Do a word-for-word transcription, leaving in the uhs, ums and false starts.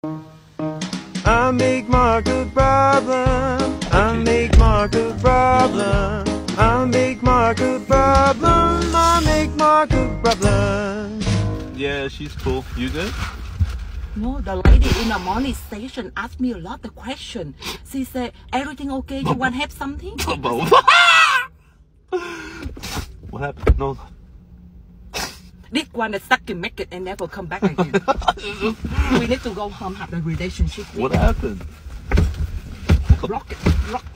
I make Mark a problem. I make Mark a problem. I make Mark a problem. I make Mark a problem. Yeah, she's cool. You good? No, the lady in the morning station asked me a lot of questions. She said, everything okay? You want to have something? What happened? No. This one is stuck in make it and never come back again. We need to go home, have a relationship. What happened? Rock, rock